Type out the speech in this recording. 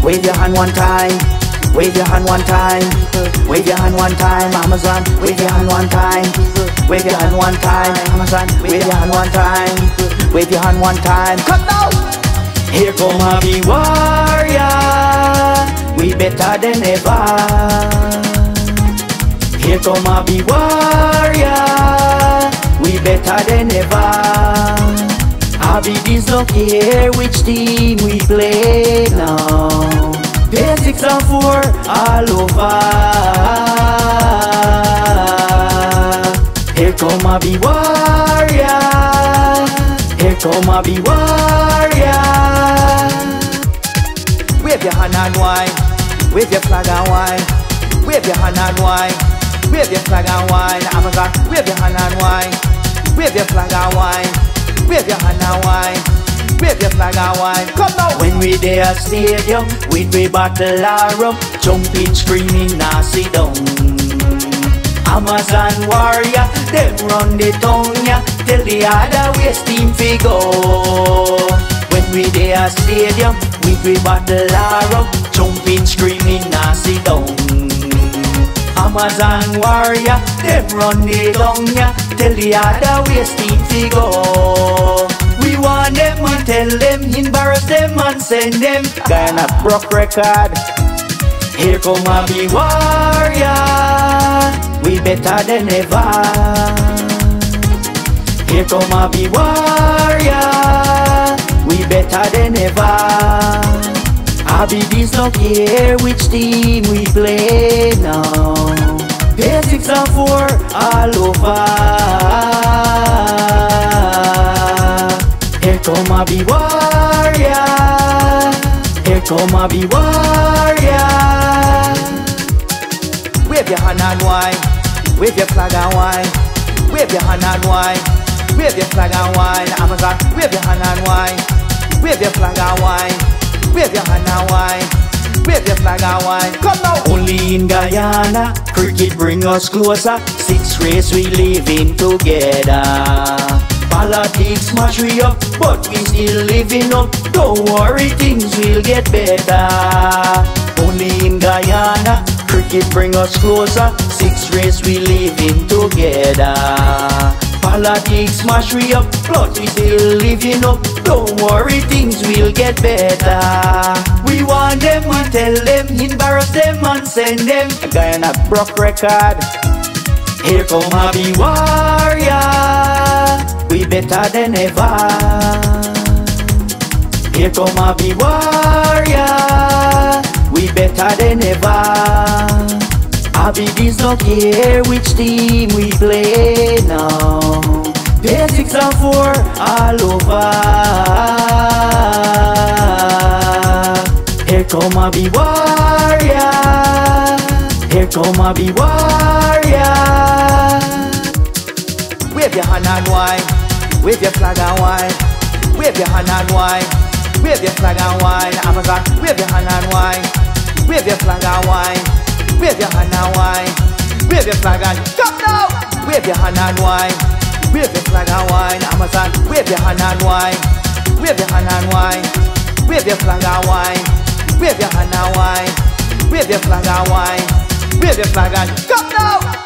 Wave your hand one time. Wave your hand one time. Wave your hand one time. Amazon. Wave your hand one time. Wave your hand one time. Amazon. Wave your hand one time. Wave your hand one time. Come now. Here come a be warrior. We better than ever. Here come a be warrior. We better than ever. Abidis don't care which team we play now. Pay 6 and 4 all over. Here come a be warrior. Here come a be warrior. Wave your hand and wine. Wave your flag and wine. Wave your hand and wine. Wave your flag and wine. Amazon. Wave your hand and wine. Wave your flag and wine. Wave your hand and wine. Wave your flag and wine. Come now. When we there at stadium, we battle our rum, jumping, screaming, nah sit down. Amazon warrior, them run the town, yeah. Tell the other ways team fi go. When we there at stadium, we battle our rum, jumping, screaming, nah sit down. Amazon warrior, them run the town, yeah. Tell the other ways team fi go. We want them and tell them, embarrass them and send them. Guyana broke record. Here come a be warrior. We better than ever. Here come a be warrior. We better than ever. Abidis don't care which team we play now. Pay 6 and 4 all over. Here come a be warrior. Here come a be warrior. Wave your hand and wine. Wave your flag and wine. Wave your hand and wine. Wave your flag and wine. Amazon. Wave your hand and wine. Wave your flag and wine. Wave your hand and wine. Wave your flag and wine. Come now. Only in Guyana, cricket bring us closer. 6 race we living together. Politics smash we up, but we still living up. Don't worry, things will get better. Only in Guyana, cricket bring us closer. 6 race we living together. Politics smash we up, but we still living up. Don't worry, things will get better. We want them, we tell them, embarrass them and send them. Guyana broke record. Here come a be warrior. We better than ever. Here come a be warrior. We better than ever. Abidis don't care which team we play now. Pay 6 and 4 all over. Here come a be warrior. Here come a be warrior. Wave your hand and wine. Wave your flag and wine. Wave your hand and wine. Wave your flag and wine. Amazon. Wave your hand and wine. Wave your flag and wine. Wave your hand and wine. Wave your flag and come now. Wave your hand and wine. Wave your flag and wine. Amazon. Wave your hand and wine. Wave your hand and wine. Wave your flag and wine. Wave your hand and wine. Wave your flag and wine. Wave your flag and come now.